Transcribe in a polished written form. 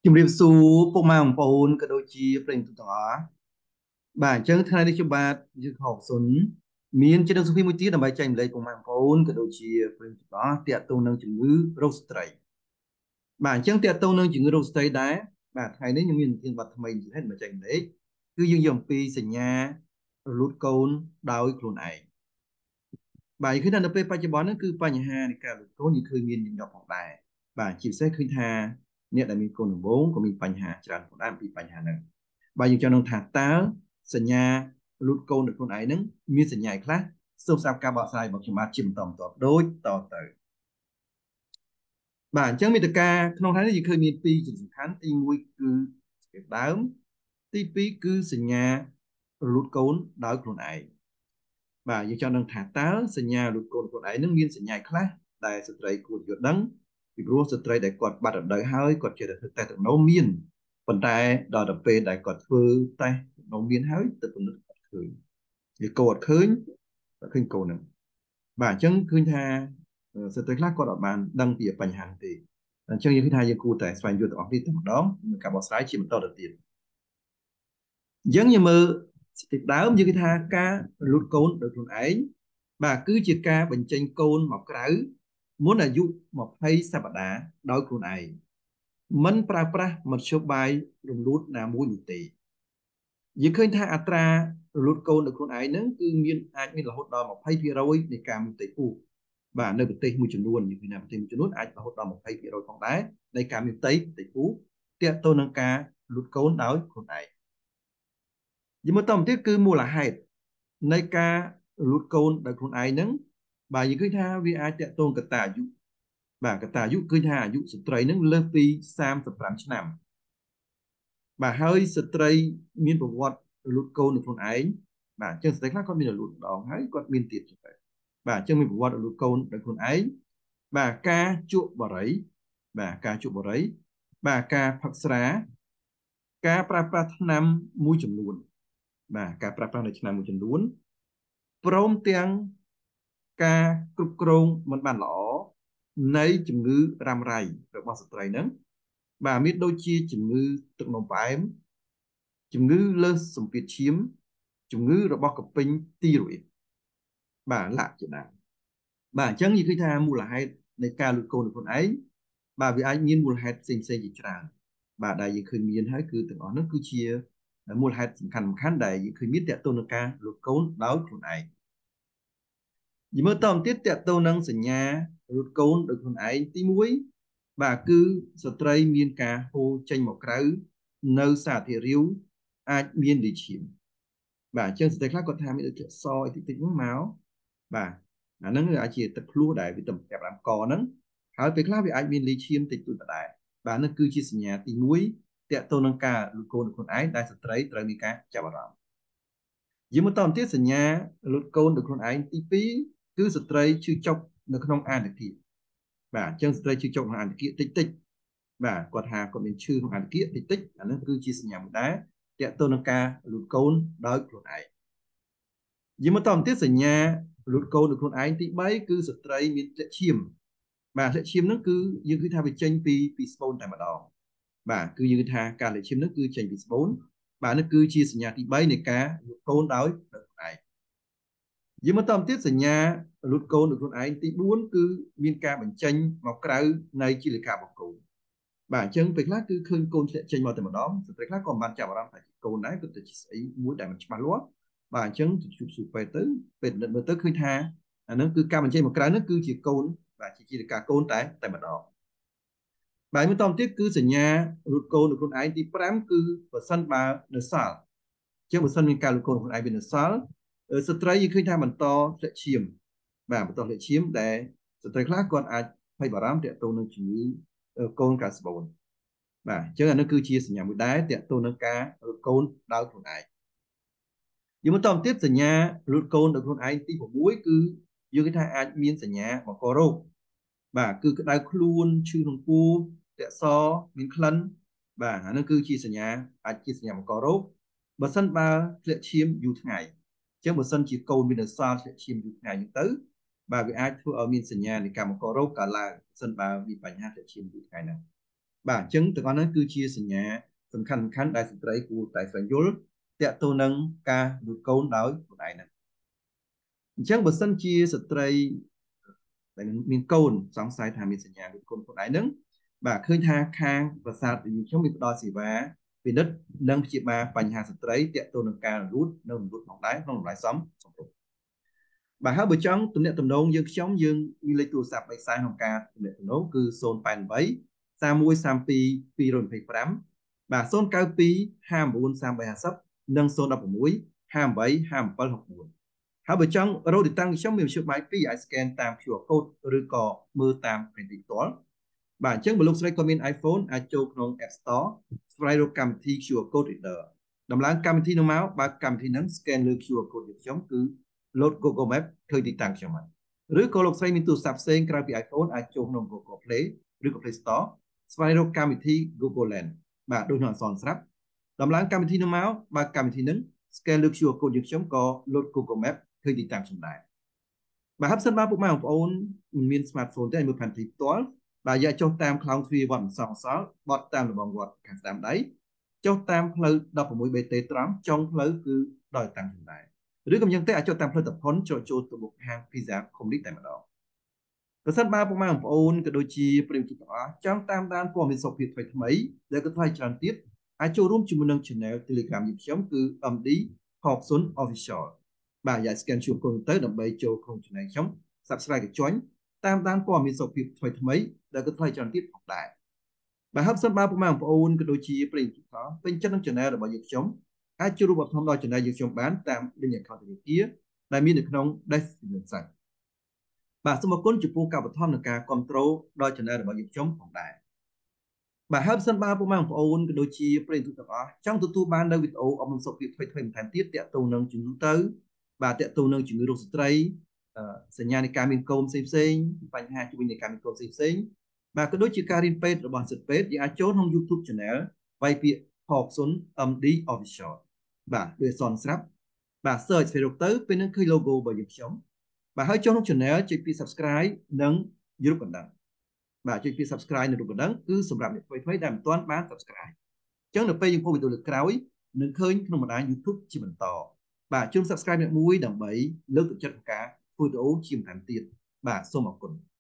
ជំរាបសួរពុកម៉ែបងប្អូនក៏ដូចជាប្រិយមិត្តទាំងអស់បាទអញ្ចឹងថ្ងៃនេះខ្ញុំបាទយើងខកសុនមានជានឹងសុភីមួយទៀតដើម្បីចែកម្លែកពុកម៉ែបងប្អូនក៏ដូចជាប្រិយមិត្តទាំងអស់ទាក់ទងនឹងជំងឺរោគស្ត្រីបាទអញ្ចឹងទាក់ទងនឹងជំងឺរោគស្ត្រីដែរបាទថ្ងៃនេះខ្ញុំមានធានបတ်ថ្មីទៀតហើយដើម្បីចែកម្លែកគឺយើងយកអំពីសញ្ញារលូតកូនដោយខ្លួនឯងបាទយើងឃើញថានៅពេលបច្ចុប្បន្នហ្នឹងគឺបញ្ហានៃការរលូតកូនយើងឃើញមានញឹកញាប់ផងដែរបាទជាពិសេសឃើញថាអ្នកដែលមានកូនដំបូងក៏មានបញ្ហាច្រើនផងដែរអំពីបញ្ហាហ្នឹង បាទយើងចង់នឹងថាតើសញ្ញាលូតកូនដោយខ្លួនឯងហ្នឹងមានសញ្ញាខ្លះសូមស្ដាប់ការបកស្រាយរបស់ខ្ញុំបាទជាបន្តបន្ទាប់ដូចតទៅបាទអញ្ចឹងមេត្តាក្នុងថ្ងៃនេះយើងឃើញមានពីរជំសំខាន់ទី1គឺស្គែដើមទី2គឺសញ្ញារលូតកូនដោយខ្លួនឯងបាទយើងចង់នឹងថាតើសញ្ញារលូតកូនខ្លួនឯងហ្នឹងមានសញ្ញាខ្លះដែលស្ត្រីគួរយល់ដឹងពីព្រោះស្ត្រីដែលគាត់បាត់រដូវហើយគាត់ចេះតែធ្វើតេស្តទំនោរមានប៉ុន្តែដល់ទៅពេលដែលគាត់ធ្វើតេស្តទំនោរមានហើយទៅពិនិត្យអត់ឃើញវាកូនអត់ឃើញអត់ឃើញកូនហ្នឹងបាទអញ្ចឹងឃើញថាស្ត្រីខ្លះគាត់អត់បានដឹងពីបញ្ហានេះទេអញ្ចឹងយើងគិតថាយើងគួរតែស្វែងយល់ទាំងអស់គ្នាតែម្ដងនឹងការបកស្រាយជាបន្តទៅទៀតអញ្ចឹងយើងមើលពីដើមយើងគិតថាការរលូតកូនដោយខ្លួនឯងបាទគឺជាការបញ្ចេញកូនមកក្រៅមុនអាយុ20សប្តាហ៍ដោយខ្លួនឯងមិនប្រើប្រាស់មធ្យោបាយរំលូតណាមួយនោះទេយើងឃើញថាអត្រារលូតកូនដោយខ្លួនឯងហ្នឹងគឺអាចមានរហូតដល់20%នៃការមានផ្ទៃពោះបាទនៅប្រទេសមួយចំនួនយើងឃើញថាប្រទេសមួយចំនួនអាចរហូតដល់20%ផងដែរនៃការមានផ្ទៃពោះទាក់ទងនឹងការលូតកូនដោយខ្លួនឯងយើងមើលតទៅទៀតគឺមូលហេតុនៃការលូតកូនដោយខ្លួនឯងហ្នឹងបាទយើងឃើញថាវាអាចតាក់ទងកត្តាអាយុបាទកត្តាអាយុឃើញថាអាយុស្ត្រីហ្នឹងលើសពី35ឆ្នាំបាទហើយស្ត្រីមានប្រវត្តិរលូតកូននៅខ្លួនឯងបាទអញ្ចឹងស្ត្រីខ្លះគាត់មានរលូតម្ដងហើយគាត់មានទៀតចឹងទៅបាទអញ្ចឹងមានប្រវត្តិរលូតកូនដោយខ្លួនឯងបាទការជក់បារីបាទការជក់បារីបាទការផឹកស្រាការប្រើប្រាស់ថ្នាំមួយចំនួនបាទការប្រើប្រាស់នៃថ្នាំមួយចំនួនព្រមទាំងការគ្រប់គ្រងមិនបានល្អនៃជំងឺរ៉ាំរ៉ៃរបស់ស្ត្រីហ្នឹងបាទមានដូចជាជំងឺទឹកនោមផ្អែមជំងឺលើសសម្ពាធឈាមជំងឺរបស់កពេញទីរ៉ុយបាទលាក់ជាដើមបាទអញ្ចឹងនិយាយថាមូលហេតុនៃការលូតកូនរបស់ខ្លួនឯងបាទវាអាចមានមូលហេតុផ្សេងជាច្រើនបាទដែលយើងឃើញមានហើយគឺទាំងអស់នោះគឺជាមូលហេតុសំខាន់ដែលយើងឃើញមានតកតទៅនឹងការលូតកូនដោយខ្លួនឯងនិយាយមើលតទៅទៀតតកតទៅនឹងសញ្ញាលូតកូនដោយខ្លួនឯងទី1បាទគឺស្ត្រីមានការហូរចេញមកក្រៅនៅសារធាតុរាវអាចមានលីឈាមបាទអញ្ចឹងស្ត្រីខ្លះគាត់ថាមានដូចសអីតិចតិចហ្នឹងមកបាទអាហ្នឹងគឺអាចជាទឹកភ្លោះដែលវាទៅចាប់ដើមកហ្នឹងហើយពេលខ្លះវាអាចមានលីឈាមតិចតួចដែរបាទហ្នឹងគឺជាសញ្ញាទី1តកតទៅនឹងការលូតកូនរបស់ខ្លួនឯងដែលស្ត្រីត្រូវមានការចាប់អារម្មណ៍យើងមកតទៅទៀតសញ្ញាលូតកូនរបស់ខ្លួនឯងទី2គឺស្ត្រីឈឺចុកនៅក្នុងអានគាបាទអញ្ចឹងស្ត្រីឈឺចុកក្នុងអានគាតិចតិចបាទគាត់ថាគាត់មានឈឺក្នុងអានគាតិចតិចអាហ្នឹងគឺជាសញ្ញាមួយដែរតកតទៅនឹងការលូតកូនដោយខ្លួនឯងយើងមកតទៅទៀតសញ្ញាលូតកូនដោយខ្លួនឯងទី3គឺស្ត្រីមានធ្លាក់ឈាមបាទធ្លាក់ឈាមហ្នឹងគឺយើងគឺថាវាចេញពីស្បូនតែម្ដងបាទគឺយើងថាការធ្លាក់ឈាមហ្នឹងគឺចេញពីស្បូនបាទនេះគឺជាសញ្ញាទី3នៃការលូតកូនដោយខ្លួនឯងយើងមកតទៀតសញ្ញាលូតកូនដោយខ្លួនឯងទី4គឺមានការបញ្ចេញមកក្រៅនៃជាលិការបស់កូនបាទអញ្ចឹងពេលខ្លះគឺឃើញកូនធ្លាក់ចេញមកតែម្ដងស្ត្រីខ្លះក៏មិនបានចាប់អារម្មណ៍ថាជាកូនដែរគឺទៅជាស្អីមួយដែលមិនច្បាស់លាស់បាទអញ្ចឹងជួបសួរពេទ្យទៅពេទ្យមើលទៅឃើញថាអានឹងគឺការបញ្ចេញមកក្រៅនោះគឺជាកូនបាទជាលិកាកូនតែម្ដងបាទមួយតទៀតគឺសញ្ញារូតកូនរបស់ខ្លួនឯងទី5គឺបើសិនបើនៅសល់ជាងបើសិនមានការលូតកូនខ្លួនឯងវានៅសល់ស្ត្រីយើងឃើញថាបន្តធ្លាក់ឈាមបាទបន្តធ្លាក់ឈាមដែលស្ត្រីខ្លះគាត់អាចភ័យបារម្ភទាក់ទងនឹងជំងឺកូនកាស្បូនបាទអញ្ចឹងអានេះគឺជាសញ្ញាមួយដែរទាក់ទងនឹងការលូតកូនដោយខ្លួនឯងយើងមកតទៀតសញ្ញាលូតកូនដោយខ្លួនឯងទី6គឺយើងគេថាអាចមានសញ្ញាបង្ករោគបាទគឺក្តៅខ្លួនឈឺក្នុងពោះតាក់សមានក្លិនបាទអានេះគឺជាសញ្ញាអាចជាសញ្ញាបង្ករោគបើសិនបើធ្លាក់ឈាមយូរថ្ងៃអញ្ចឹងបើសិនជាកូនមានសល់ធ្លាក់ឈាមយូរថ្ងៃហ្នឹងទៅបាទវាអាចធ្វើឲ្យមានសញ្ញានៃការបង្ករោគកើតឡើងបើសិនបើមានបញ្ហាធ្លាក់ឈាមយូរថ្ងៃហ្នឹង bà chứng từ con nó cứ chia sẻ nhà phần khăn khăn đại sự đấy của tại phần dối tẹt tô nâng ca được câu nói của đại này chẳng bớt sân chia sự đấy tại mình câu sóng sai thà mình sẻ nhà được câu của đại nâng bà khơi tha khang và sao thì chúng mình đo xì vá vì đất nâng chị bà bành hà sự đấy tẹt tô nâng ca rút nâng rút nòng đáy nòng đáy sóng bà hát bữa trong tụi nè tụi nông dương chống dương như lấy tụ sạp bạch sai hồng ca tụi nè tụi nông cứ xôn bàn bấy sa mui sam pi rồi phải phám bà xôn cao pi ham buôn sam bạch hà sấp nâng xôn đập mũi ham bấy ham bal học buồn hát bữa trong rồi thì tăng trong miền trước máy pi ai scan tam chùa code rồi cò mưa tam phải định toán bà chân blog recommend iPhone ai châuក្នុង App Store ស្វែងរកកម្មវិធី QR code reader ដំឡើងកម្មវិធីនោះមកបើកម្មវិធីហ្នឹង scan លើ QR code របស់ខ្ញុំគឺ load Google Maps ឃើញទីតាំងខ្ញុំហើយឬក៏លោកស្រីមានទូរស័ព្ទផ្សេងក្រៅពី iPhone អាចចូលក្នុង Google Play ឬក៏ Play Store ស្វែងរកកម្មវិធី Google Lens បាទដូចនៅអក្សរស្រាប់ដំឡើងកម្មវិធីនោះមកបើកម្មវិធីហ្នឹង scan លើ QR code របស់ខ្ញុំក៏ load Google Maps ឃើញទីតាំងខ្ញុំដែរបាទហើយសិនបើពុកម៉ែបងប្អូនមិនមាន smartphone ទេឲ្យមើលផែនទីផ្ទាល់បាទយកចុះតាមខ្លោងទ្វារវត្តសង្សល់បត់តាមរបងវត្តខាងស្ដាំដៃចុះតាមផ្លូវ 16BT ត្រង់ចុងផ្លូវគឺដោយតាំងចំដែរឬក៏យ៉ាងទេអាចចុះតាមផ្លូវតផុនចូលទៅមុខហាង Pizza Comedy តែម្ដងប្រសិនបើពុកម៉ែបងប្អូនក៏ដូចជាប្រិយមិត្តទាំងអស់ចង់តាមដានព័ត៌មានសុខភាពថ្មីៗដែលក៏ថ្លៃច្រើនទៀតអាចចូលរួមជាមួយនឹង Channel Telegram របស់ខ្ញុំគឺ MD Hobson Official បាទយ៉ា scan ជួបកូនទៅដើម្បីចូលក្នុង Channel ខ្ញុំ Subscribe ក៏ជួយតាមដានព័ត៌មានសុខភាពថ្មីៗដែលក៏ថ្លៃច្រើនទៀតផងដែរបាទហើយសិនបើពុកម៉ែបងប្អូនក៏ដូចជាប្រិយមិត្តទាំងអស់ពេញចិត្តនឹង Channel របស់យើងខ្ញុំអាចចូលរួមបឋមដល់ Channel យើងខ្ញុំបានតាម link account ធនាគារដែលមាននៅក្នុង description បាទសូមអរគុណចំពោះការបឋមនិងការគ្រប់គ្រងដល់ Channel របស់យើងខ្ញុំផងដែរបាទហើយសិនបើពុកម៉ែបងប្អូនក៏ដូចជាប្រិយមិត្តទាំងអស់ចង់ទទួលបាននៅវីដេអូអប់រំសុខភាពថ្មីៗបន្ថែមទៀតទាក់ទងនឹងជំងឺទៅបាទទាក់ទងនឹងជំងឺរោគស្ត្រីសញ្ញានៃការមានកូនផ្សេងៗបញ្ហាជំងឺនៃការមានកូនផ្សេងៗបាទក៏ដូចជាការរៀនពេទ្យរបស់សិស្សពេទ្យយើងអាចចូលក្នុង YouTube Channel វាយពាក្យ Hobson MD Official បាទដូចសនស្រាប់បាទ search ស្វែងរកទៅពេលនឹងឃើញ logo របស់យើងខ្ញុំបាទហើយចូលក្នុង Channel ចុចពី Subscribe និងរូបកណ្ដឹងបាទចុចពី Subscribe និងរូបកណ្ដឹងគឺសម្រាប់អ្នកថ្មីៗដែលមិនទាន់បាន Subscribe អញ្ចឹងនៅពេលយើងផុសវីដេអូលើកក្រោយនឹងឃើញក្នុងបណ្ដាញ YouTube ជាបន្តបាទជូន Subscribe អ្នកមួយដើម្បីលើកទឹកចិត្តការធ្វើវីដេអូជាបន្តទៀតបាទសូមអរគុណ